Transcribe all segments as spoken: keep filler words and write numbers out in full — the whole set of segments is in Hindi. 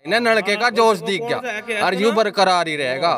इन्हें नलके का जोश दिख गया और यूं बरकरार ही रहेगा,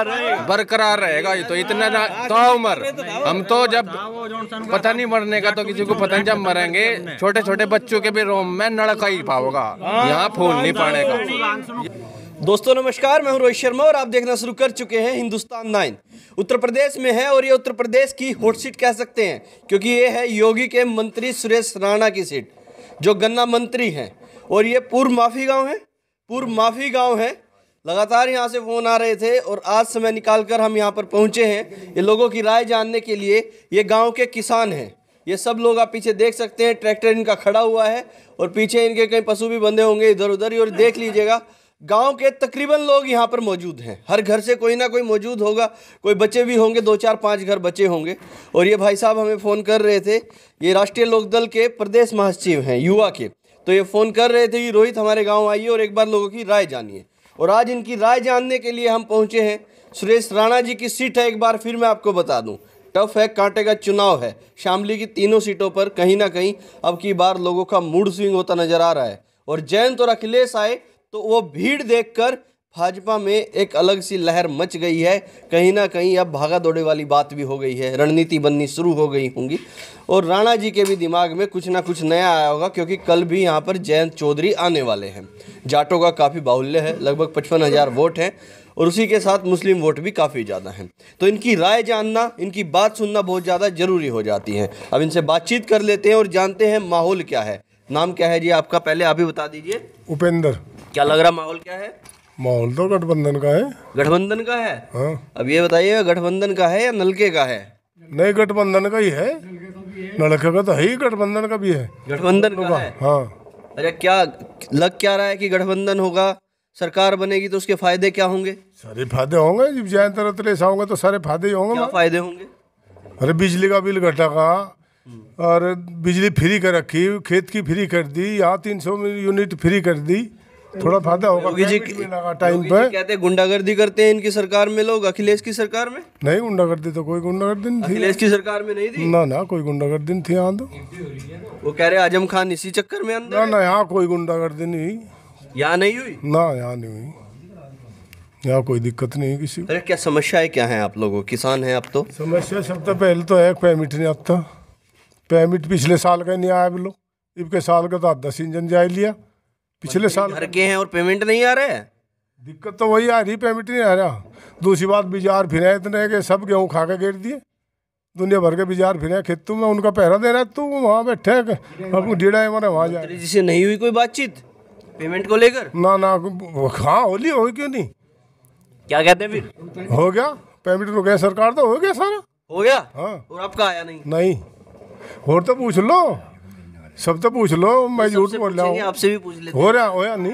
बरकरार रहेगा ये तो इतना तो उम्र। हम तो जब पता नहीं मरने का तो किसी को पता नहीं, जब मरेंगे छोटे छोटे बच्चों के भी रोम में नलका ही पाओगा, यहाँ फूल नहीं पड़ेगा। दोस्तों नमस्कार, मैं हूं रोहित शर्मा और आप देखना शुरू कर चुके हैं हिंदुस्तान नाइन। उत्तर प्रदेश में है और ये उत्तर प्रदेश की हॉट सीट कह सकते हैं, क्योंकि ये है योगी के मंत्री सुरेश राणा की सीट, जो गन्ना मंत्री हैं। और ये पूर्व माफी गांव है, पूर्व माफी गांव है। लगातार यहाँ से फ़ोन आ रहे थे और आज समय निकाल कर हम यहाँ पर पहुँचे हैं ये लोगों की राय जानने के लिए। ये गाँव के किसान हैं, ये सब लोग आप पीछे देख सकते हैं, ट्रैक्टर इनका खड़ा हुआ है और पीछे इनके कई पशु भी बंधे होंगे इधर उधर ही। और देख लीजिएगा गांव के तकरीबन लोग यहाँ पर मौजूद हैं, हर घर से कोई ना कोई मौजूद होगा, कोई बच्चे भी होंगे, दो चार पांच घर बच्चे होंगे। और ये भाई साहब हमें फ़ोन कर रहे थे, ये राष्ट्रीय लोकदल के प्रदेश महासचिव हैं युवा के, तो ये फ़ोन कर रहे थे कि रोहित हमारे गाँव आइए और एक बार लोगों की राय जानिए। और आज इनकी राय जानने के लिए हम पहुँचे हैं। सुरेश राणा जी की सीट है, एक बार फिर मैं आपको बता दूँ, टफ है, कांटे का चुनाव है। शामली की तीनों सीटों पर कहीं ना कहीं अब की बार लोगों का मूड स्विंग होता नजर आ रहा है। और जयंत और अखिलेश आए तो वो भीड़ देखकर भाजपा में एक अलग सी लहर मच गई है। कहीं ना कहीं अब भागा दौड़े वाली बात भी हो गई है, रणनीति बननी शुरू हो गई होंगी। और राणा जी के भी दिमाग में कुछ ना कुछ नया आया होगा, क्योंकि कल भी यहाँ पर जयंत चौधरी आने वाले हैं। जाटों का काफ़ी बाहुल्य है, लगभग पचपन हज़ार वोट हैं और उसी के साथ मुस्लिम वोट भी काफ़ी ज़्यादा हैं। तो इनकी राय जानना, इनकी बात सुनना बहुत ज़्यादा ज़रूरी हो जाती है। अब इनसे बातचीत कर लेते हैं और जानते हैं माहौल क्या है। नाम क्या है जी आपका, पहले आप ही बता दीजिए। उपेंद्र। क्या लग रहा माहौल क्या है? माहौल तो गठबंधन का है। गठबंधन का है? हाँ। अब ये बताइए गठबंधन का है या नलके का है? नहीं, गठबंधन का ही है, नलके का तो है ही, गठबंधन का भी है। गठबंधन का है? हाँ। अच्छा, क्या लग क्या रहा है कि गठबंधन होगा, सरकार बनेगी तो उसके फायदे क्या होंगे? सारे फायदे होंगे, जब जयंत रतलेस होंगे तो सारे फायदे ही होंगे। क्या फायदे होंगे? अरे बिजली का बिल घटा का, और बिजली फ्री कर रखी, खेत की फ्री कर दी, यहाँ तीन सौ यूनिट फ्री कर दी, थोड़ा फायदा होगा। योगी जी टाइम पे कहते हैं गुंडागर्दी करते हैं इनकी सरकार में लोग। अखिलेश की सरकार में नहीं गुंडागर्दी, तो कोई गुंडागर्दी नहीं थी। अखिलेश की सरकार में नहीं थी ना ना, कोई गुंडागर्दी नहीं थी यहाँ तो। वो कह रहे आजम खान इसी चक्कर में अंदर। ना ना, यहाँ कोई गुंडागर्दी नहीं हुई, यहाँ नहीं हुई ना, यहाँ नहीं हुई, यहाँ कोई दिक्कत नहीं है किसी को। अरे क्या समस्याएं क्या हैं आप लोगों, किसान हैं आप तो? समस्या सबसे पहले तो है पेमिट नहीं आता। पेमिट पिछले साल का नहीं आया बोलो, इबके साल का तो दस इंजन जाए लिया, पिछले साल घर के हैं और पेमेंट नहीं आ रहा है। दिक्कत तो वही आ रही, पेमेंट नहीं आ रहा। दूसरी बात, बाजार फिर इतने कि सब गेहूँ खा के गिर दिए, दुनिया भर के बाजार फिर खेतों में, उनका पहरा दे रहा है, तू वहाँ बैठे अब डेढ़ा है हमारे वहाँ जाए। जिससे नहीं हुई कोई बातचीत पेमेंट को लेकर? ना ना, हाँ होली हो, क्यों नहीं, क्या कहते हैं फिर? हो गया पेमेंट, हो गया, सरकार तो हो गया, सारा हो गया। हाँ। और आपका आया नहीं? नहीं, और तो पूछ लो, सब तो पूछ लो, मैं झूठ बोल रहा हूँ, आपसे भी पूछ लेते। हो रहा हो या नहीं?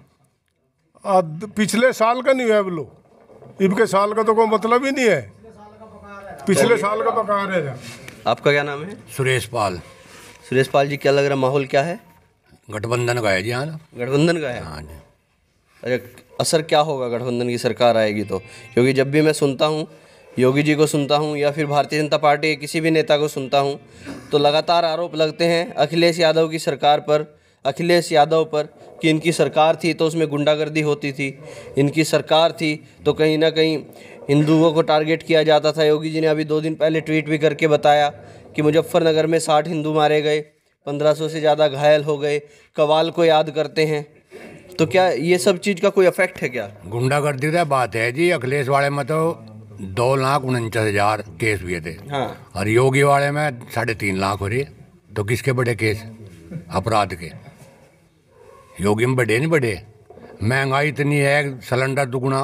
आ, पिछले साल का नहीं है बोलो, इनके साल का तो कोई मतलब ही नहीं है, पिछले साल का बका रहे। आपका क्या नाम है? सुरेश पाल। सुरेश पाल जी, क्या लग रहा माहौल क्या है? गठबंधन का है जी। हाँ, गठबंधन का है। हाँ जी। अच्छा, असर क्या होगा गठबंधन की सरकार आएगी तो? क्योंकि जब भी मैं सुनता हूँ, योगी जी को सुनता हूँ या फिर भारतीय जनता पार्टी के किसी भी नेता को सुनता हूँ, तो लगातार आरोप लगते हैं अखिलेश यादव की सरकार पर, अखिलेश यादव पर, कि इनकी सरकार थी तो उसमें गुंडागर्दी होती थी, इनकी सरकार थी तो कहीं ना कहीं हिंदुओं को टारगेट किया जाता था। योगी जी ने अभी दो दिन पहले ट्वीट भी करके बताया कि मुजफ्फरनगर में साठ हिंदू मारे गए, पंद्रह सौ से ज़्यादा घायल हो गए, कवाल को याद करते हैं। तो क्या ये सब चीज़ का कोई इफेक्ट है क्या? गुंडागर्दी का बात है जी। अखिलेश वाले में तो दो लाख उनचास हजार केस हुए थे। हाँ। और योगी वाले में साढ़े तीन लाख हो रही, तो किसके बड़े केस अपराध के? योगी में बड़े नहीं बड़े। महंगाई इतनी है, सिलेंडर दुगुना,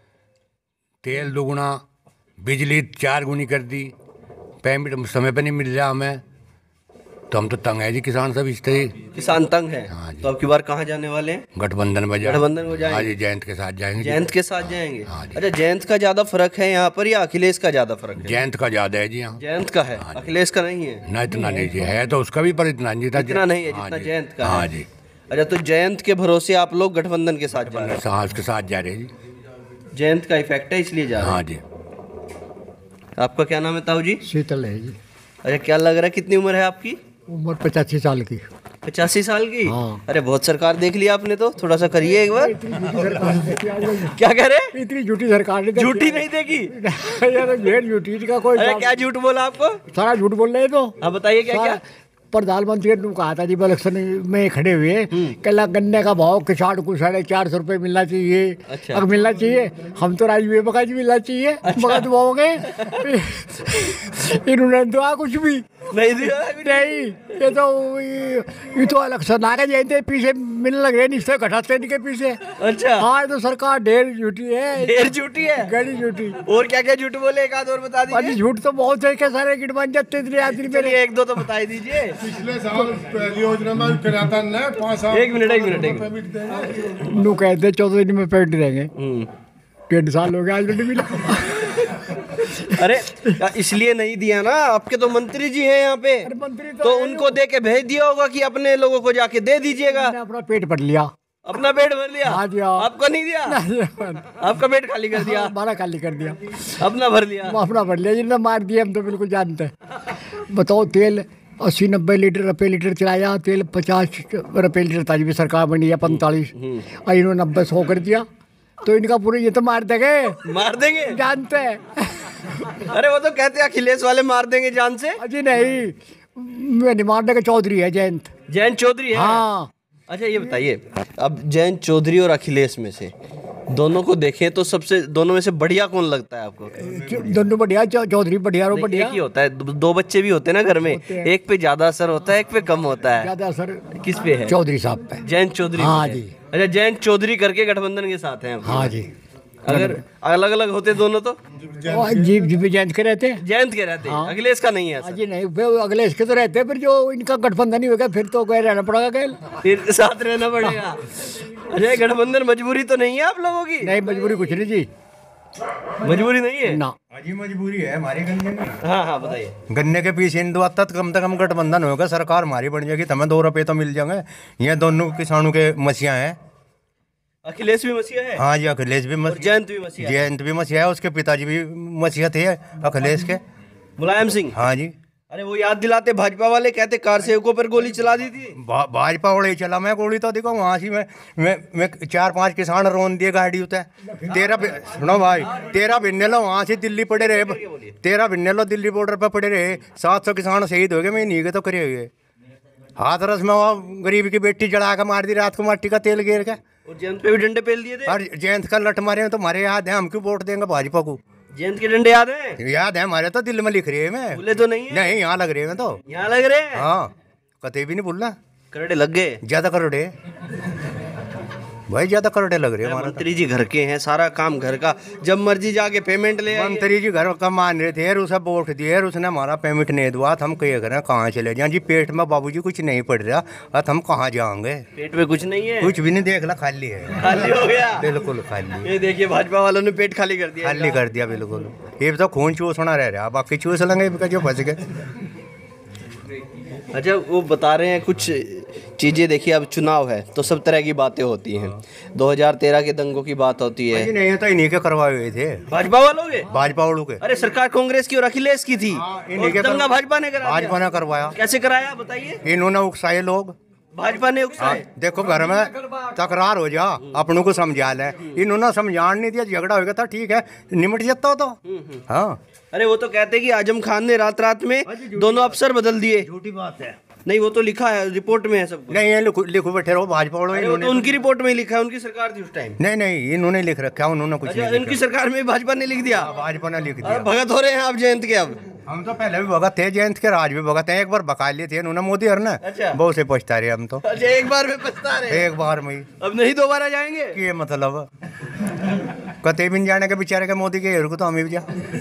तेल दुगुना, बिजली चार गुनी कर दी, पेमेंट समय पे नहीं मिल रहा हमें, तो हम तो तंग है जी, किसान सब इस तरह। किसान तंग है। हाँ जी। तो अब की बार कहाँ जाने वाले हैं? गठबंधन में जाएंगे। गठबंधन में जाएंगे। हाँ जी, जयंत के साथ जाएंगे। जयंत के साथ जाएंगे। हाँ जी। अच्छा, जयंत का ज्यादा फर्क है यहाँ पर या अखिलेश का ज्यादा फर्क है? जयंत का ज्यादा है जी। हाँ, जयंत का है। हाँ, अखिलेश का नहीं है ना, इतना नहीं जी, है तो उसका भी, पर इतना नहीं था, इतना नहीं है हाँ जितना जी। जयंत का हाँ है। जी। अच्छा, तो जयंत के भरोसे आप लोग गठबंधन के साथ जा रहे हैं? हाँ, उसके साथ जा रहे हैं जी। जयंत का इफेक्ट है इसलिए जा रहे हैं? हाँ जी। आपका क्या नाम है ताऊ जी? शीतल है जी। अच्छा, क्या लग रहा है, कितनी उम्र है आपकी? उम्र पचासी साल की। पचासी साल की? हाँ। अरे बहुत सरकार देख लिया आपने, तो थोड़ा सा करिए एक बार। क्या कह रहे? इतनी झूठी सरकार ने झूठी नहीं देखी यार, झूठ झूठी का कोई अरे क्या झूठ बोला आपको? सारा झूठ बोल रहे हैं तो। हाँ बताइए क्या क्या? प्रधानमंत्री ने कहा था जी इलेक्शन में खड़े हुए, कल गन्ने का भाव किसान को साढ़े चार सौ रुपये मिलना चाहिए। अच्छा। अगर मिलना चाहिए, हम तो राजी हुए बकाज मिलना चाहिए। अच्छा। मगज भावोगे इन्होंने तो कुछ भी नहीं दिया नहीं। ये तो ये तो इलेक्शन आ गए जैसे पीछे मिलने लग रहे, निश्चय घटाते नहीं के पीछे। अच्छा। हाँ, ये तो सरकार ढेर झूठी है, ढेर झूठी है, गड़ी झूठी। और क्या क्या झूठ बोले, एक आध और बता दीजिए। झूठ तो बहुत है, क्या सारे गिट बन जाते इतने आदमी मेरे। एक दो तो बता ही दीजिए। पिछले साल पहली योजना में किराता ने पाँच साल एक मिनट एक मिनट एक मिनट नू कहते चौदह दिन में पेमेंट देंगे, डेढ़ साल हो गया आज नहीं मिला। अरे इसलिए नहीं दिया ना, आपके तो मंत्री जी हैं यहाँ पे, मंत्री तो उनको दे के भेज दिया होगा कि अपने लोगों को जाके दे दीजिएगा। अपना पेट भर लिया, अपना पेट भर लिया। हाँ जी, हाँ। आपको नहीं दिया? आपका पेट खाली कर दिया? हमारा खाली कर दिया, अपना भर लिया। अपना भर लिया, जिन्होंने मार दिया हम तो बिल्कुल जानते हैं। बताओ, तेल अस्सी नब्बे लीटर रुपये लीटर चलाया, तेल पचास रुपये लीटर था जी, सरकार बनी है पैंतालीस, और इन्होंने नब्बे सौ कर दिया, तो इनका पूरे ये तो मार देंगे, मार देंगे जानते हैं। अरे वो तो कहते हैं अखिलेश वाले मार देंगे जान से। अजी नहीं, मैं नहीं मारने का, चौधरी है जयंत, जयंत चौधरी है। हाँ। अच्छा ये बताइए, अब जयंत चौधरी और अखिलेश में से दोनों को देखें तो सबसे, दोनों में से बढ़िया कौन लगता है आपको? दोनों बढ़िया, चौधरी बढ़िया रो बढ़िया। एक ही होता है, दो बच्चे भी होते हैं ना घर में, एक पे ज्यादा असर होता है, एक पे कम होता है। ज्यादा असर किस पे है? चौधरी साहब पे। जयंत चौधरी। हाँ जी। अच्छा, जयंत चौधरी करके गठबंधन के साथ हैं। हाँ जी। अगर अलग अलग होते दोनों तो जी जी जयंत के रहते, जयंत के रहते। हाँ। अखिलेश का नहीं है ऐसा। जी नहीं, वो अगले इसके तो रहते हैं, फिर जो इनका गठबंधन नहीं होगा फिर तो गए रहना पड़ेगा, गए फिर साथ रहना पड़ेगा। अरे गठबंधन मजबूरी तो नहीं है आप लोगों की? नहीं, मजबूरी कुछ नहीं जी, मजबूरी नहीं है ना। अजी मजबूरी है हमारी गन्ने में। हाँ हाँ बताइए। गन्ने के पीछे इन दो आता तो कम से कम गठबंधन होगा, सरकार हमारी बन जाएगी, हमें दो रुपये तो मिल जाएंगे। ये दोनों किसानों के मसीहा हैं। अखिलेश भी मसीहा है? हाँ जी, अखिलेश भी मसीहा, जयंत भी मसीहा है? जयंत भी मसीहा है, उसके पिताजी भी मसीहा थे अखिलेश के, मुलायम सिंह। हाँ जी। अरे वो याद दिलाते, भाजपा वाले कहते कार सेवकों पर गोली चला दी थी। भा, भाजपा वाले चला, मैं गोली तो देखो वहाँ से मैं मैं मैं चार पांच किसान रोन दिए गाड़ी होता है। तेरह सुनो भाई, तेरह भिन्ने लो वहाँ से दिल्ली पड़े रहे, तेरह भिन्ने लो दिल्ली बॉर्डर पर पड़े रहे, सात सौ किसान शहीद हो गए, मैं नहीं गए तो करे हुए हाथ रस में वो गरीब की बेटी जला कर मार दी रात को, माटी का तेल गिर के, और जयंत पे भी डंडे पेल दिए थे। और जयंत का लट मारे तो हमारे याद है, हम क्यों वोट देंगे भाजपा को? जयंत के डंडे याद हैं? याद है हमारे, तो दिल में लिख रही है, मैं भूले तो नहीं है? नहीं, यहाँ लग रहे हैं तो, यहाँ लग रहे हैं। हाँ कते भी नहीं भूलना, करड़े लग गए, ज्यादा करोड़े भाई, ज्यादा करोड़े लग रहे हैं हमारा। मंत्री जी घर के हैं, सारा काम घर का, जब मर्जी जाके पेमेंट ले आइए। मंत्री जी घर का मान रहे थे, उसे वोट दिए, उसने हमारा पेमेंट नहीं दुआ, हम कहे करें कहाँ चले जाए जी, पेट में बाबूजी कुछ नहीं पड़ रहा, अब हम कहाँ जाएंगे? पेट में कुछ नहीं है? कुछ भी नहीं, देख ला खाली है, खाली हो गया, बिल्कुल खाली। ये देखिए भाजपा वालों ने पेट खाली कर दिया, खाली कर दिया बिल्कुल। ये तो खून चूसना रह रहा, बाकी चूस लेंगे जो बच गए। अच्छा वो बता रहे हैं कुछ चीज़ें, देखिए अब चुनाव है तो सब तरह की बातें होती हैं, दो हज़ार तेरह के दंगों की बात होती है। नहीं तो इन्हीं के करवाए हुए थे, भाजपा वालों के, भाजपा वालों के। अरे सरकार कांग्रेस की और अखिलेश की थी, इन्हीं के दंगा भाजपा ने कराया। भाजपा ने करवाया। कैसे कराया बताइए? इन्होंने उकसाए लोग, भाजपा ने उकसाए। देखो घर में तकरार हो जा, अपनों को समझा ले, इन्होंने समझान नहीं दिया, झगड़ा हो गया था, ठीक है निमट जाता हो तो। हाँ अरे वो तो कहते कि आजम खान ने रात रात में दोनों अफसर बदल दिए। झूठी बात है। नहीं वो तो लिखा है, रिपोर्ट में है सब कुछ। नहीं ये लिखो लिखो बैठे रहो, भाजपा वालों अरे वो तो उनकी रिपोर्ट में ही लिखा है, उनकी सरकार थी उस टाइम। नहीं नहीं इन्होंने लिख रखा, उन्होंने कुछ अच्छा नहीं उनकी सरकार में भाजपा ने लिख दिया, भाजपा ने लिख अरे दिया। भगत हो रहे हैं आप जयंत के अब। हम तो पहले भी भगत थे, जयंत के राज भी भगत हैं, एक बार बका लिए थे उन्होंने मोदी हर ने, अच्छा। बहुत से पछता रहे हम तो। अच्छा एक बार में पछता रहे, एक बार में ही, अब नहीं दोबारा जाएंगे। ये मतलब कते भी नहीं जाने के बेचारे के मोदी के हेर को तो हम भी जा।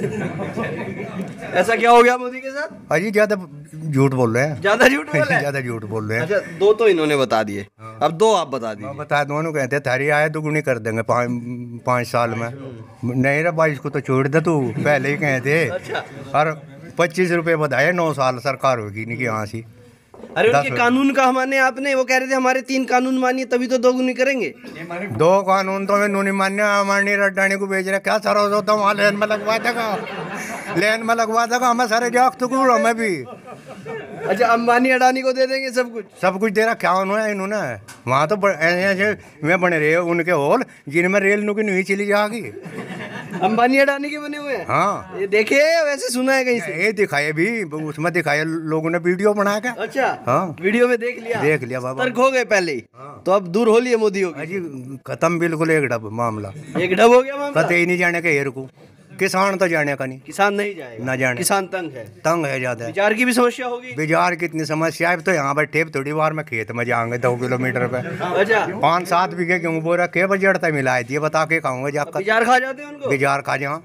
ऐसा क्या हो गया मोदी के साथ? अजी ज्यादा झूठ बोल रहे हैं, ज्यादा झूठ बोल रहे हैं? ज्यादा झूठ बोल रहे हैं। अच्छा दो तो इन्होंने बता दिए, अब दो आप बता दीजिए। मैं बता दोनों कहते थारी आए दुगुनी कर देंगे पाँच पाँच साल में। नहीं रे बाईस को तो छोड़ दे तू, पहले ही कहते। अच्छा। और पच्चीस रुपए बताए, नौ साल सरकार होगी नहीं कि यहाँ से। अरे उनके कानून का माने आपने, वो कह रहे थे हमारे तीन कानून मानिए तभी तो दोगुनी करेंगे। दो कानून तो मैं नूनी मान्य हमारी रड्डानी को भेज रहे, क्या सारा होता वहाँ लेन में लगवा देगा, लेन में लगवा देगा हमें सारे जाग तो हमें भी अच्छा, अंबानी अडानी को दे देंगे सब कुछ? सब कुछ दे रहा, क्या उन्होंने इन्होंने वहाँ तो वे बने रहे उनके हॉल जिनमें रेल नुकी नहीं चली जाएगी। अंबानी अडानी के बने हुए हैं? हाँ, ये देखे वैसे सुना है कहीं से? ये दिखाए भी, उसमें दिखाए लोगों ने वीडियो बना के। अच्छा, हाँ, वीडियो में देख लिया? देख लिया बाबा। तर्क हो गए पहले ही। हाँ। तो अब दूर हो लिए मोदी हो जी, खत्म बिल्कुल एक डब मामला, एक डब हो गया मामला। पता ही नहीं जाने का हेर को, किसान तो जाने का नहीं, किसान नहीं जाएगा, ना जाने, किसान तंग है, तंग है ज्यादा। बिजार की भी समस्या होगी? बिजार कितनी समस्या है, तो यहाँ बैठे थोड़ी बार में खेत में जाएंगे दो किलोमीटर पे। अच्छा, पाँच सात बीघे गेहूँ बो रखे बजड़ता मिलाए थी, बता के खाऊंगा जाकर। बिजार खा जाते हैं उनको? बिजार खा जा,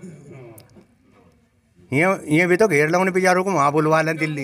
ये ये भी तो घेर लो उन बिजारों को, वहाँ बुलवा लें दिल्ली।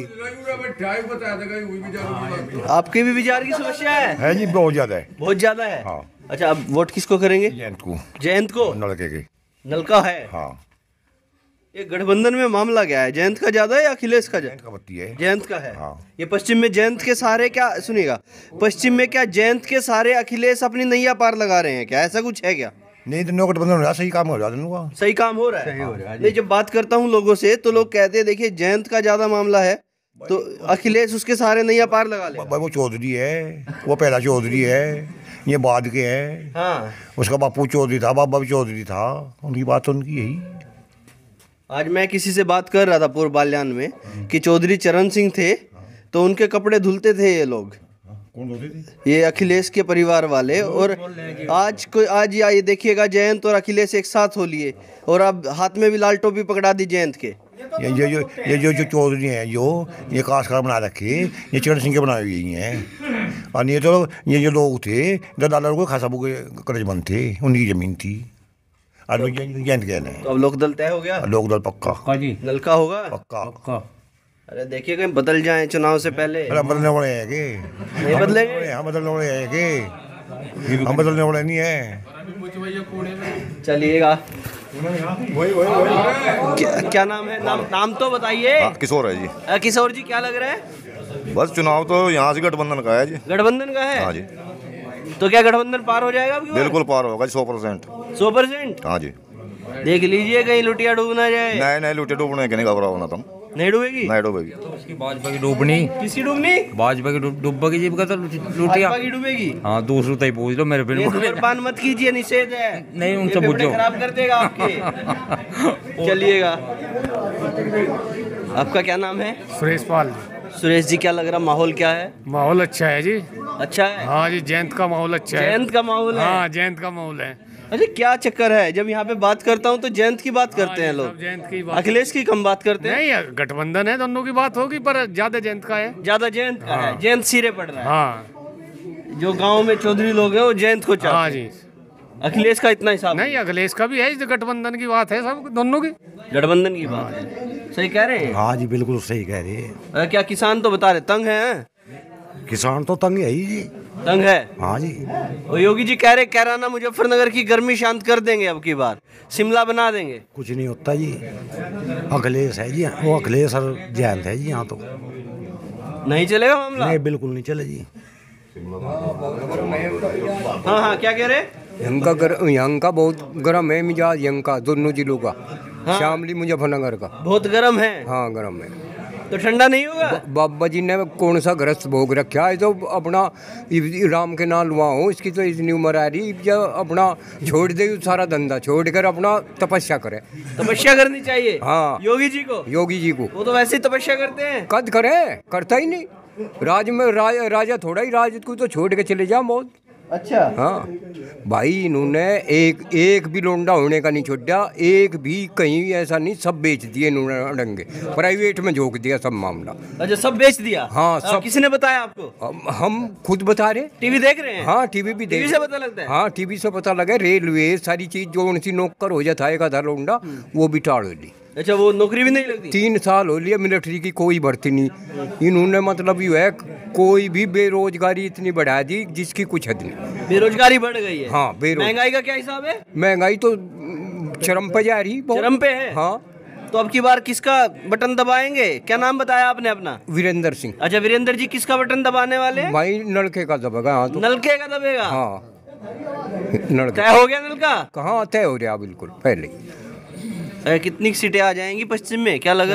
आपके भी बिजार की समस्या है? है जी, बहुत ज्यादा है, बहुत ज्यादा है। हाँ। अच्छा, अब वोट किसको करेंगे? जयंत को। जयंत को? नलके के। नलका है? हाँ। ये गठबंधन में मामला क्या है, जयंत का ज्यादा है या अखिलेश का? जयंत का बत्ती है। जयंत का है। हाँ। ये पश्चिम में जयंत के सहारे, क्या सुनिएगा, पश्चिम में क्या जयंत के सहारे अखिलेश अपनी नैया पार लगा रहे हैं क्या? ऐसा कुछ है क्या? नहीं तो नो गठबंधन हो रहा, सही काम हो रहा है। सही काम हो रहा है? सही हो रहा है। नहीं, जब बात करता हूँ लोगों से तो लोग कहते हैं देखिए जयंत का ज्यादा मामला है तो अखिलेश उसके सहारे नैया पार लगा ले। वो चौधरी है, वो पहला चौधरी है, ये बाद के है। हाँ। उसका बापू चौधरी था, बाबा भी चौधरी था, उनकी बात उनकी यही। आज मैं किसी से बात कर रहा था पूर्व बाल्यान में कि चौधरी चरण सिंह थे तो उनके कपड़े धुलते थे ये लोग, कौन होते थे? ये अखिलेश के परिवार वाले। और आज को आज या ये देखिएगा जयंत और अखिलेश एक साथ हो लिए और अब हाथ में भी लाल टोपी पकड़ा दी जयंत के। ये ये जो ये जो जो चौधरी हैं, जो ये काशकार बना रखे, ये चरण सिंह के बनाए हुए ही हैं। और ये तो ये जो लोग थे दलालों को खासा कर्जमंद थे, उनकी जमीन थी। और जयंत क्या है? तो अब लोकदल तय हो गया? लोकदल पक्का जी, नलका होगा पक्का पक्का। अरे देखिए कहीं बदल जाए चुनाव से पहले। अरे बदलने वाले हैं के? नहीं बदलेंगे? हम बदलने वाले हैं के? हम बदलने वाले नहीं है। चलिएगा। क्या, क्या नाम है? नाम नाम तो बताइए। किशोर है जी। अ, किशोर जी, क्या लग रहा है? बस चुनाव तो यहाँ से गठबंधन का है जी। गठबंधन का है? हाँ जी। तो क्या गठबंधन पार हो जाएगा? बिल्कुल पार होगा जी, सौ परसेंट। सौ परसेंट? हाँ जी। देख लीजिए कहीं लुटिया डूब ना जाए। नहीं नहीं, लुटे डूबने के नहीं घबराओ होना तुम। नहीं डूबेगी? नहीं डूबेगी। उसकी भाजपा की डूबनी, किसकी डूबनी? भाजपा की डूब- डूबा की जीप का तो लुटिया। भाजपा की डूबेगी? हाँ, दूसरों तक पूछ लो, मेरे ये बिल्कुल धूम्रपान मत कीजिए, निषेध है। नहीं, उनसे ये फेफड़े पूछो। खराब कर देगा आपके। चलिएगा। आपका क्या नाम है? सुरेश पाल। सुरेश जी, क्या लग रहा, माहौल क्या है? माहौल अच्छा है जी। अच्छा है? हाँ जी, जयंत का माहौल अच्छा है। जयंत का माहौल है? हाँ, जयंत का माहौल है। अरे क्या चक्कर है, जब यहाँ पे बात करता हूँ तो जयंत की बात करते हैं सब लोग, जयंत की बात। अखिलेश की कम बात करते हैं। नहीं, गठबंधन है, दोनों की बात होगी, पर ज्यादा जयंत का है। ज्यादा जयंत का है? जयंत सिरे पड़ रहा है। हाँ जो गांव में चौधरी लोग हैं वो जयंत को चाहते हाँ हैं। जी। अखिलेश का इतना हिसाब नहीं, अखिलेश का भी है, इस गठबंधन की बात है, सब दोनों की गठबंधन की बात है। सही कह रहे हैं? हाँ जी, बिल्कुल सही कह रही है। अरे क्या किसान तो बता रहे तंग हैं? किसान तो तंग है ही जी। तंग है? हाँ जी। वो योगी जी कह रहे कैराना मुजफ्फरनगर की गर्मी शांत कर देंगे, अब की बार शिमला बना देंगे। कुछ नहीं होता जी, अखिलेश है जी, वो अखिलेश और जयंत है जी, यहाँ तो नहीं चलेगा मामला? नहीं, बिल्कुल नहीं चले जी। हाँ हाँ, क्या कह रहे? यहाँ का गर, यहाँ का बहुत गर्म है मिजाज, यहाँ का दोनों जिलों का। हाँ। शामली मुजफ्फरनगर का बहुत गर्म है। हाँ गर्म है, तो ठंडा नहीं होगा? बाबा जी ने कौन सा ग्रस्त भोग रखा है, तो अपना राम के नाम लुआ हो, इसकी तो इतनी उम्र आ रही, जब अपना छोड़ दे सारा धंधा, छोड़ कर अपना तपस्या करे। तपस्या करनी चाहिए? हाँ, योगी जी को? योगी जी को। वो तो वैसे ही तपस्या करते हैं। कद करे, करता ही नहीं। राज में राज, राजा थोड़ा ही, राज को तो छोड़ के चले जाओ मौत। अच्छा। हाँ भाई, इन्होंने एक एक भी लोंडा होने का नहीं छोड़ा, एक भी कहीं ऐसा नहीं, सब बेच दिए इन्होंने अड़ंगे, प्राइवेट में झोंक दिया सब मामला। अच्छा, सब बेच दिया? हाँ सब। किसने बताया आपको? हम, हम खुद बता रहे। टीवी देख रहे हैं? हाँ, टीवी भी देख। टीवी से पता लगता है? हाँ, टीवी से पता लगा। रेलवे सारी चीज जो उनसी नौकर हो जाता है, एक आधा लोंडा वो भी टाड़ ली। अच्छा, वो नौकरी भी नहीं लगती? तीन साल हो लिया, मिलिट्री की कोई भर्ती नहीं। इन्होंने मतलब ये है, कोई भी बेरोजगारी इतनी बढ़ा दी जिसकी कुछ हद नहीं। बेरोजगारी बढ़ गई है? हाँ, बेरोजगारी। महंगाई का क्या हिसाब है? महंगाई तो चरम पे जा रही, चरम पे है। हाँ। तो अब की बार किसका बटन दबाएंगे? क्या नाम बताया आपने अपना? वीरेंद्र सिंह। अच्छा, वीरेंद्र जी किसका बटन दबाने वाले हैं? भाई नलके का दबेगा। हाँ, तो नलके का दबेगा? हाँ, नलके। तय हो गया नलका? कहाँ तय हो रहा, बिल्कुल पहले। कितनी सीटें आ जाएंगी पश्चिम में, क्या लग रहा है?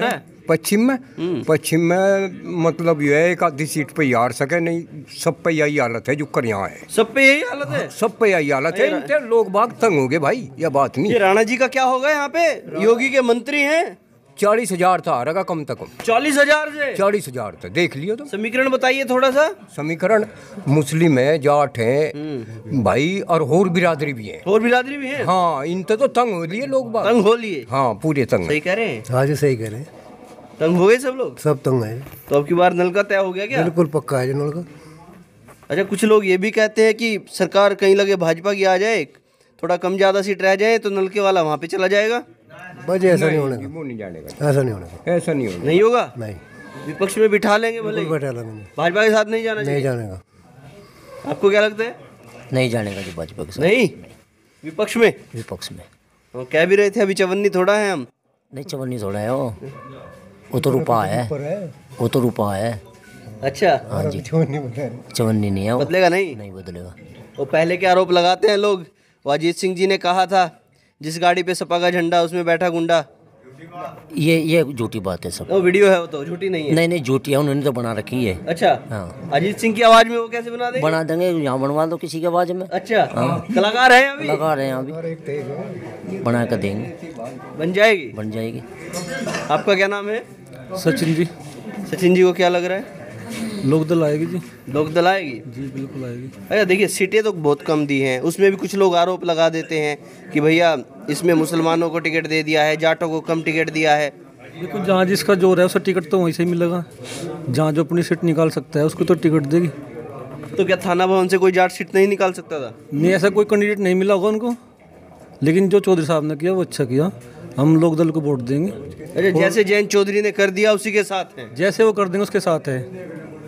पश्चिम में पश्चिम में मतलब ये है एक आधी सीट पे ही हार सके, नहीं सब पे यही हालत है जो कर यहाँ है। सब पे यही हालत है, सब पे यही हालत है। इनसे लोग बाग तंग हो गए भाई, यह बात नहीं। ये राणा जी का क्या होगा यहाँ पे? योगी के मंत्री हैं। चालीस हजार था हारेगा कम से कम, चालीस हजार से चालीस हजार था, देख लियो तुम। समीकरण बताइए थोड़ा सा। समीकरण मुस्लिम है, जाट है भाई, और और बिरादरी भी है। और बिरादरी भी है, हाँ। इनसे तो तंग हो लिए लोग बाग, तंग हो लिए। हाँ पूरे तंग। सही कह रहे हैं? हाँ जी सही कह रहे हैं, तंग हो गए सब लोग, सब तंग है। तो अब की बार नल का तय हो गया क्या? बिल्कुल पक्का है नल का। अच्छा, कुछ लोग ये भी कहते हैं कि सरकार कहीं लगे भाजपा की आ जाए, थोड़ा कम ज्यादा सीट रह जाए तो नलके वाला वहाँ पे चला जाएगा। बस ऐसा नहीं होने का, वो नहीं जानेगा, ऐसा नहीं होने का, ऐसा नहीं होगा, नहीं होगा। नहीं विपक्ष में बिठा लेंगे भले, बैठा लेंगे, भाजपा के साथ नहीं जाना नहीं चाहिए। जाने का। आपको क्या लगता है? नहीं जाने का जी भाजपा के साथ। नहीं, विपक्ष में, विपक्ष में वो कह भी रहे थे अभी चवन्नी थोड़ा है हम। नहीं, चवन्नी थोड़ा है, वो वो तो रूपा है, वो तो रूपा है। अच्छा, हाँ जी, चवन्नी नहीं है वो। बदलेगा नहीं? नहीं बदलेगा। वो पहले के आरोप लगाते हैं लोग, अजीत सिंह जी ने कहा था जिस गाड़ी पे सपा का झंडा उसमें बैठा गुंडा। ये ये झूठी बात है सब। वो वीडियो है, वो तो झूठी नहीं है। नहीं नहीं झूठी है, उन्होंने तो बना रखी है। अच्छा, हाँ। अजीत सिंह की आवाज में वो कैसे बना देंगे? बना देंगे, यहाँ बनवा दो किसी की आवाज में। अच्छा, कलाकार है अभी, लगा रहे हैं अभी, बना कर देंगे, बन जाएगी, बन जाएगी। आपका क्या नाम है? सचिन जी। सचिन जी को क्या लग रहा है? लोक दल आएगी जी। लोक दल आएगी जी, बिल्कुल आएगी। अच्छा देखिए, सीटें तो बहुत कम दी हैं, उसमें भी कुछ लोग आरोप लगा देते हैं कि भैया इसमें मुसलमानों को टिकट दे दिया है, जाटों को कम टिकट दिया है। देखो, जहाँ जिसका जोर है उसका टिकट तो वहीं से ही मिलेगा, जहाँ जो अपनी सीट निकाल सकता है उसको तो टिकट देगी। तो क्या थाना भवन से कोई जाट सीट नहीं निकाल सकता था? नहीं, ऐसा कोई कैंडिडेट नहीं मिला होगा उनको, लेकिन जो चौधरी साहब ने किया वो अच्छा किया, हम लोक दल को वोट देंगे। अच्छा, जैसे जयंत चौधरी ने कर दिया उसी के साथ है, जैसे वो कर देंगे उसके साथ है।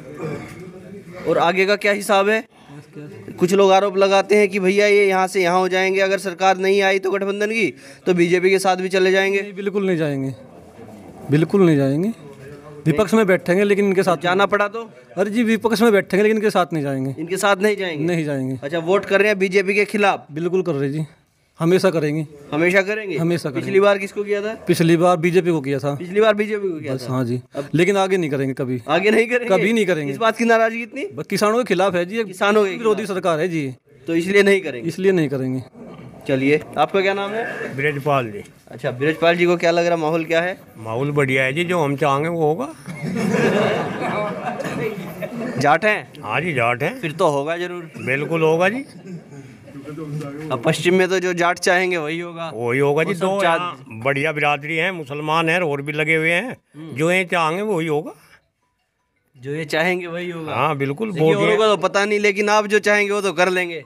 और आगे का क्या हिसाब है? कुछ लोग आरोप लगाते हैं कि भैया ये यहाँ से यहाँ हो जाएंगे, अगर सरकार नहीं आई तो गठबंधन की, तो बीजेपी के साथ भी चले जाएंगे। नहीं, बिल्कुल नहीं जाएंगे, बिल्कुल नहीं जाएंगे। विपक्ष में बैठेंगे लेकिन इनके साथ जाना पड़ा तो? अरे जी, विपक्ष में बैठेंगे लेकिन इनके साथ नहीं जाएंगे। इनके साथ नहीं जाएंगे? नहीं जाएंगे। अच्छा, वोट कर रहे हैं बीजेपी के खिलाफ? बिल्कुल कर रहे जी, हमेशा करेंगे। हमेशा करेंगे? हमेशा करेंगे। पिछली बार किसको किया था? पिछली बार बीजेपी को किया था। पिछली बार बीजेपी को किया बस, था। हाँ जी, लेकिन आगे नहीं करेंगे कभी। आगे नहीं करेंगे? कभी नहीं करेंगे। इस बात की नाराजगी इतनी? बस किसानों के खिलाफ है जी, एक किसानों के विरोधी सरकार है जी, तो इसलिए नहीं करेंगे। इसलिए नहीं करेंगे। चलिए, आपका क्या नाम है? ब्रजपाल जी। अच्छा, ब्रजपाल जी को क्या लग रहा, माहौल क्या है? माहौल बढ़िया है जी, जो हम चाहेंगे वो होगा। जाट हैं? हाँ जी, जाट हैं। फिर तो होगा जरूर। बिल्कुल होगा जी। अब पश्चिम में तो जो जाट चाहेंगे वही होगा। वही होगा जी, वो सब दो चाट- यहाँ बढ़िया बिरादरी है, मुसलमान है और भी लगे हुए हैं, जो ये चाहेंगे वही होगा। जो ये चाहेंगे वही होगा। हाँ बिल्कुल। देखिए, औरों का तो पता नहीं, लेकिन आप जो चाहेंगे वो तो कर लेंगे।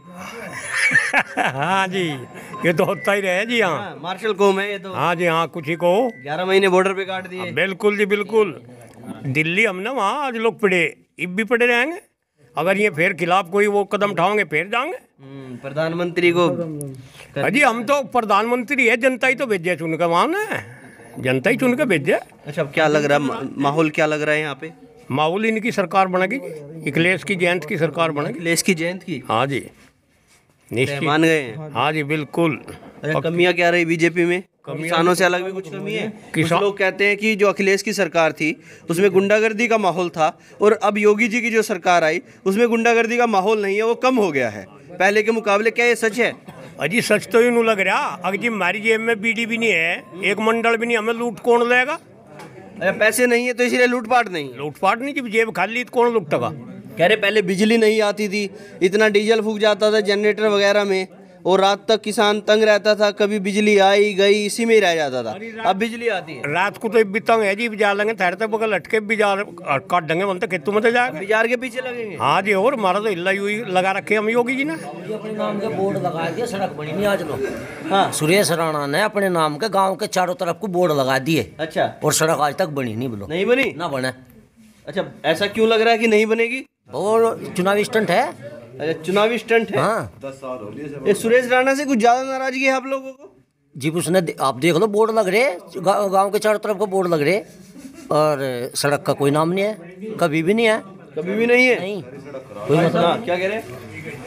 हाँ जी, ये तो होता ही रहे जी। हाँ, हाँ, मार्शल कौम है ये तो। हाँ जी, हाँ, कुछ ही को ग्यारह महीने बॉर्डर पे काट दिए। बिल्कुल जी, बिल्कुल। दिल्ली हम ना वहाँ आज लोग पड़े, इब भी पड़े रहेंगे, अगर ये फिर खिलाफ कोई वो कदम उठाओगे फिर जाएंगे। प्रधानमंत्री को अजी हम तो प्रधानमंत्री है, जनता ही तो भेजे चुन के, वहाँ ना जनता ही चुन के भेजे। अच्छा, अब क्या लग रहा है, माहौल क्या लग रहा है यहाँ पे? माहौल इनकी सरकार बनेगी, अखिलेश की जयंत की सरकार बनेगी। अखिलेश की जयंत की? हाँ जी, निश्चित मान गए हैं। हाँ जी, बिल्कुल। अच्छा, कमियां क्या रही बीजेपी में? किसानों से अलग भी कुछ कमी है? कुछ लोग कहते हैं कि जो अखिलेश की सरकार थी उसमें गुंडागर्दी का माहौल था, और अब योगी जी की जो सरकार आई उसमें गुंडागर्दी का माहौल नहीं है, वो कम हो गया है पहले के मुकाबले। क्या ये सच है? अजी सच तो यूँ लग रहा, अगर जी हमारी जेब में बीडी भी नहीं है, एक मंडल भी नहीं, हमें लूट कौन लेगा? अरे पैसे नहीं है तो इसलिए लूटपाट नहीं? लूटपाट नहीं, जब जेब खाली तो कौन लूटेगा? कह रहे पहले बिजली नहीं आती थी, इतना डीजल फूक जाता था जनरेटर वगैरह में, और रात तक किसान तंग रहता था, कभी बिजली आई गई इसी में ही रह जाता था। अब बिजली आती है। रात को तो भी तंग है जी, बिजार लेंगे थैरे तक बगल लटके बिजार काट देंगे, बनते खेतों में तो जाएगा। बिजार के पीछे लगेंगे? हाँ जी, और हमारा तो हिल्ला हुई लगा रखे हम योगी जी ने। अपने नाम के बोर्ड लगा दिया, सड़क बनी नहीं आज लोग। हाँ, सुरेश राणा ने अपने नाम के गांव के चारों तरफ को बोर्ड लगा दिए। अच्छा, और सड़क आज तक बनी नहीं, बोलो। नहीं बनी? ना बने। अच्छा, ऐसा क्यों लग रहा है कि नहीं बनेगी? वो चुनावी स्टंट है। अच्छा, चुनावी स्टंट है। हाँ, ये सुरेश राणा से कुछ ज्यादा नाराजगी है आप लोगों को? जी, उसने आप देख लो बोर्ड लग रहे, गांव गांव के चारों तरफ को बोर्ड लग रहे, और सड़क का कोई नाम नहीं है, कभी भी नहीं है। कभी भी नहीं है? नहीं, कोई मतलब क्या कह रहे हैं?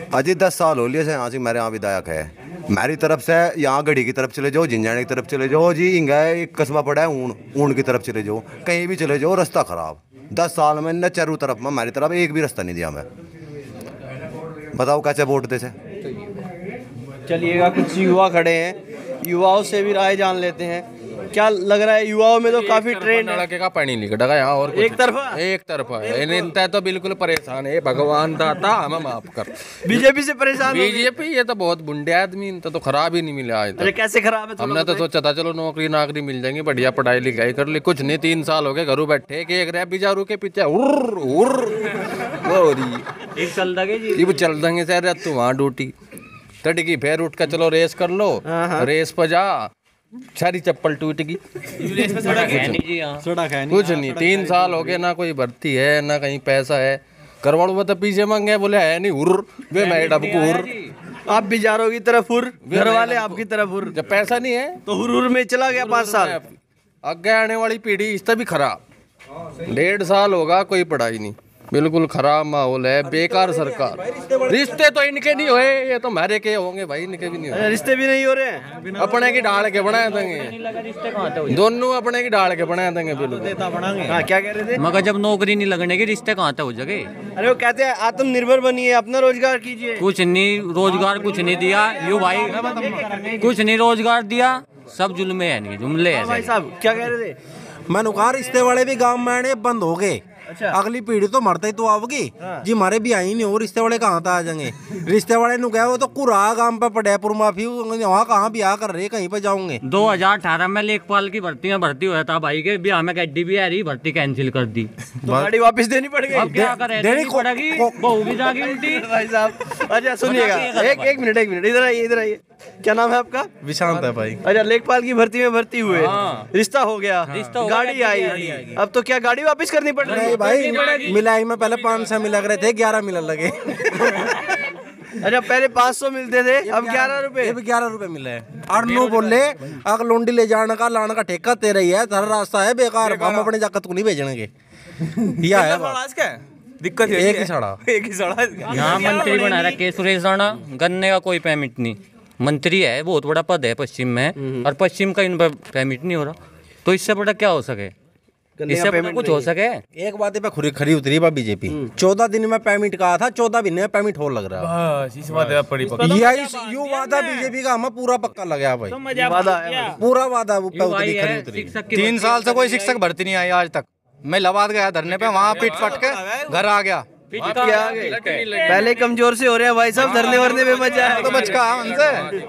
अजी दस साल हो लिए से यहाँ से मेरे यहाँ विधायक है। मेरी तरफ से यहाँ गढ़ी की तरफ चले जाओ, जिंजाने की तरफ चले जाओ जी, इंगा एक कस्बा पड़ा है ऊन, ऊन की तरफ चले जाओ, कहीं भी चले जाओ रास्ता खराब। दस साल में न चारों तरफ में मेरी तरफ एक भी रास्ता नहीं दिया मैं। बताओ कैसे वोट दे से। चलिएगा, कुछ युवा खड़े हैं, युवाओं से भी राय जान लेते हैं। क्या लग रहा है युवाओं में तो काफी ट्रेंड लड़के का पानी निकलेगा यहाँ और एक तरफा एक तरफा है तो बिल्कुल परेशान है। भगवान दाता हमें माफ कर। बीजेपी से परेशान बीजेपी ये तो बहुत बुंडे आदमी, इनका तो खराब ही नहीं मिला है। अरे कैसे खराब है? हमने तो सोचा था चलो नौकरी नाकरी मिल जाएंगी, बढ़िया पढ़ाई लिखाई कर ली, कुछ नहीं। तीन साल हो गए घरों बैठे कि एक रह बिजारू के पीछे उर उर एक चल देंगे चल देंगे सर तू वहाँ ड्यूटी तड़की, फिर उठ कर चलो रेस कर लो, रेस पर जा सारी चप्पल टूट गई। कुछ नहीं, तीन साल हो गए ना कोई भर्ती है ना कहीं पैसा है। करवाड़ू में तो पीछे मांगे बोले है नहीं उर वे मैडम को उर। आप बिजारों की तरफ उर, घर वाले आपकी तरफ उर। जब पैसा नहीं है तो हुर हुर में चला गया पाँच साल। आगे आने वाली पीढ़ी इससे भी खराब। डेढ़ साल होगा कोई पढ़ाई नहीं, बिल्कुल खराब माहौल है, बेकार सरकार। रिश्ते तो इनके नहीं हुए, ये तो हमारे के होंगे भाई, इनके भी नहीं हुए। रिश्ते भी नहीं हो रहे हैं, अपने की डाल के बना देंगे, दोनों अपने की डाल के बना देंगे बिल्कुल। हाँ, क्या कह रहे थे? मगर जब नौकरी नहीं लगने के रिश्ते कहाँ तक हो जाएंगे? अरे वो कहते हैं आत्मनिर्भर बनिए, अपना रोजगार कीजिए। कुछ नहीं रोजगार, कुछ नहीं दिया यू भाई, कुछ नहीं रोजगार दिया, सब जुल्मे है नहीं जुमले है। भाई साहब क्या कह रहे थे? मैंने कहा रिश्ते वाले भी गांव में आने बंद हो गए। अच्छा। अगली पीढ़ी तो मरते ही तो आओगी। हाँ। जी हमारे भी आई नहीं हो, रिश्ते वाले कहाँ तक आ जाएंगे? रिश्ते वाले नु गए वो तो कुरा गांव पे पड़ेपुर माफी वहाँ कहाँ ब्याह कर रहे, कहीं पे जाऊंगे। दो हजार अठारह में लेखपाल की भर्ती में भर्ती हुआ था भाई के ब्याह में गड्डी भी आ रही, भर्ती कैंसिल कर दी, तो गाड़ी वापस देनी पड़ गई। अब क्या करें, देनी पड़ेगी, बहू भी जागी उल्टी। भाई साहब अच्छा सुनिएगा, एक एक मिनट एक मिनट इधर आइए इधर आइए। क्या नाम है आपका? विशांत है भाई। अच्छा, लेखपाल की भर्ती में भर्ती हुए, रिश्ता हो गया, गाड़ी आई, अब तो क्या गाड़ी वापस करनी पड़ रही है? भाई मिलाई में पहले पाँच सौ मिला रहे थे, ग्यारह मिलने लगे। अच्छा, पहले पाँच सौ मिलते थे, अब ग्यारह रुपए अब ग्यारह रुपए मिले। अर्नू बोले अगर लोंडी ले जाने का लाने का ठेका तेरा ही है, तेरा रास्ता है बेकार, हम अपने जाकत को नहीं भेजनेंगे। यह है दिक्कत, एक ही सड़ा एक ही सड़ा। यहाँ मंत्री बना रखे सुरेश राणा, गन्ने का कोई पेमेंट नहीं, मंत्री है, बहुत बड़ा पद है पश्चिम में, और पश्चिम का इन पर पेमेंट नहीं हो रहा, तो इससे बड़ा क्या हो सके? इससे बड़ा कुछ हो सके? एक बात पे खरी खरी उतरी बा बीजेपी। चौदह दिन में पेमेंट कहा था, चौदह दिन में पेमेंट हो लग रहा है। इस बात पड़ी यू वादा बीजेपी का हमें पूरा पक्का लगा भाई, पूरा वादा खरी उतरी। तीन साल से कोई शिक्षक भर्ती नहीं आई आज तक। मैं लवाद गया धरने पे, वहाँ पीट पट के घर आ गया। पहले कमजोर से हो रहे हैं भाई साहब, धरने वरने में मजा है तो बचका हमसे।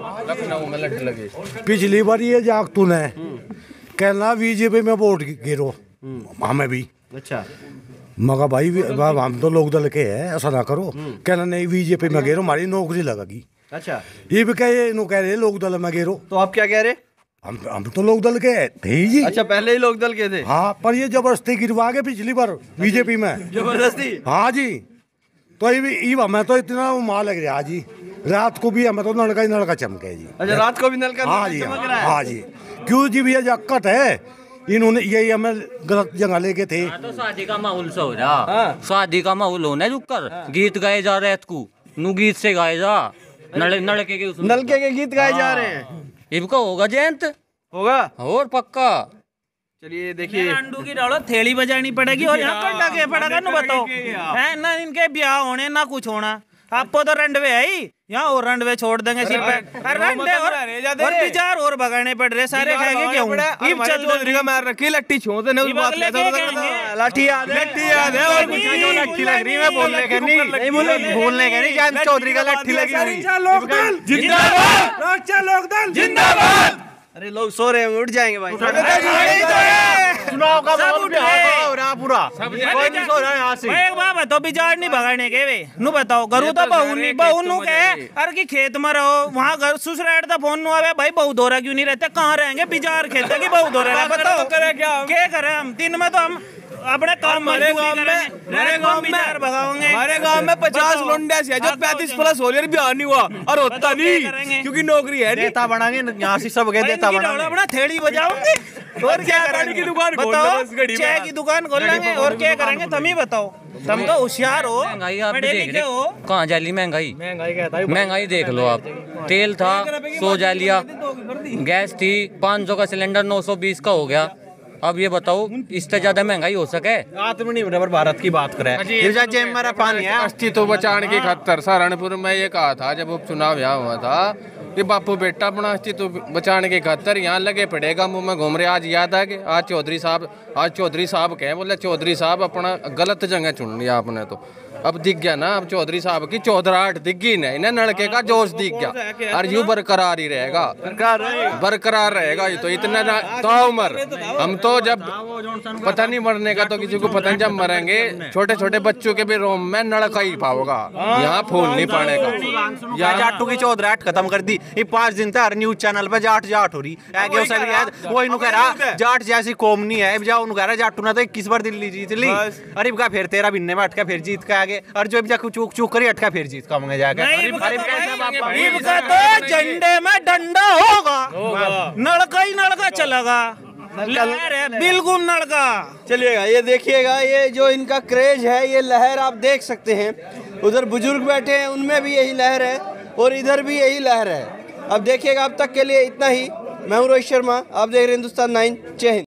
पिछली बार ये जाग तूने कहना बीजेपी में वोट गिरो, हमें भी। अच्छा, मगर भाई हम तो लोक दल के हैं, ऐसा ना करो। कहना नहीं बीजेपी में गिरो, हमारी नौकरी लगेगी। अच्छा, ये भी कहे नो कह रहे लोक दल में गिरो, तो आप क्या कह रहे? हम हम तो लोक दल के थे जी। अच्छा, पहले ही लोक दल के थे? हाँ, पर ये जबरदस्ती गिरवा के पिछली बार बीजेपी में। जबरदस्ती? हाँ जी, तो ये हमें तो इतना माल लग रहा जी, रात को भी हमें तो नलका ही नलका चमके जी। अच्छा, रात को भी नलका हाँ जी, हाँ जी। क्यों जी भैया जक्कत है, इन्होंने यही हमें गलत जगह लेके थे। तो शादी का माहौल से हो रहा, शादी का माहौल होना रुक कर, गीत गाए जा रहे तू नू गीत से गाए जा, नलके के नलके के गीत गाए जा रहे हैं। इनका होगा जयंत, होगा और पक्का। चलिए देखिए, अंडू की डालो थैली बजानी पड़ेगी और यहाँ कंडा के पड़ेगा न बताओ, है ना इनके ब्याह होने ना कुछ होना। आपको तो रंडवे है ही, यहाँ और रंडवे छोड़ देंगे सिर पे, रंडे और और विचार और भगाने पड़ रहे सारे खाएंगे क्यों? इब चल चौधरी का मार रखी लट्टी छोड़ ने उस बात लाठी याद है, लट्टी याद है, और मुझे जो लट्ठी लग रही है बोलने के नहीं नहीं बोलने के नहीं, जान चौधरी का लट्ठी लगी हुई। लोकदल जिंदाबाद, राष्ट्रीय लोकदल जिंदाबाद। अरे लोग सो रहे हैं, उठ जाएंगे भाई। चुनाव का माहौल भी हो रहा पूरा, कोई नहीं सो रहा यहाँ से। एक बात बताओ, बिचार नहीं भगाने के वे नु बताओ, घरू तो बहू नहीं, बहू नु कहे अरे की खेत में रहो, वहाँ घर ससुराल तो फोन नु आवे भाई, बहू दोरा क्यों नहीं रहते, कहाँ रहेंगे बिचार खेते की बहू दोरा, बताओ क्या क्या करे हम? दिन में तो हम अपने काम हमारे गांव में हमारे गांव में हमारे गांव में पचास लोंडे से जो पैंतीस प्लस हो रही बिहार नहीं हुआ और होता नहीं क्योंकि नौकरी है। देता बनाएंगे यहाँ से सब गए देता बनाएंगे अपना थैली बजाओगे और क्या करेंगे की दुकान बताओ, चाय की दुकान खोल लेंगे और क्या करेंगे तुम ही बताओ। तुम तो होशियार हो, महंगाई आप पढ़े देख लिखे रहे हो। कहाँ जाली महंगाई महंगाई कहता है महंगाई देख लो आप। तेल था सौ जालिया, गैस थी पाँच सौ का सिलेंडर नौ सौ बीस का हो गया। अब ये बताओ इससे ज्यादा महंगाई हो सके? आत्मनिर्भर भारत की बात करें, मेरा पानी है अस्तित्व बचाने की खातर सहारनपुर में ये कहा था जब उपचुनाव यहाँ हुआ था कि बापू बेटा अपना अस्तित्व बचाने के खातर यहाँ लगे पड़ेगा, मुंह में घूम रहे। आज याद है कि आज चौधरी साहब आज चौधरी साहब कहे बोले चौधरी साहब अपना गलत जगह चुन लिया आपने। तो अब दिख गया ना, अब चौधरी साहब की चौधराहट दिख गई ना, इन्हें नलके का जोश दिख गया और यूं बरकरार ही रहेगा, बरकरार रहेगा ये तो इतना तो उम्र। हम तो जब पता नहीं मरने का तो किसी को पता नहीं, जब मरेंगे छोटे छोटे बच्चों के भी रोम में नलका ही पाओगा, यहाँ फूल नहीं पाने का। यहाँ जाटू की चौधराहट खत्म कर दी। ये पांच दिन तक हर न्यूज चैनल पे जाट जाट हो रही है, वो इन्हों कह रहा जाट जैसी कौम नहीं है, जाओ उन्होंने कह रहा जाटू ना तो इक्कीस बार दिल्ली जीत ली, अरे का फिर तेरह बिन्ने में अटका फिर जीत के और जो भी चूक चूक करी अटका फिर जीत का मंगे जाके तो झंडे में डंडा होगा, नलका ही नलका चलेगा, लहर है बिल्कुल नलका चलिएगा। ये देखिएगा, ये जो इनका क्रेज है, ये लहर आप देख सकते हैं। उधर बुजुर्ग बैठे हैं, उनमें भी यही लहर है और इधर भी यही लहर है। अब देखिएगा, अब तक के लिए इतना ही। मैं हूँ रोहित शर्मा, आप देख रहे हैं हिंदुस्तान नाइन। जय हिंद।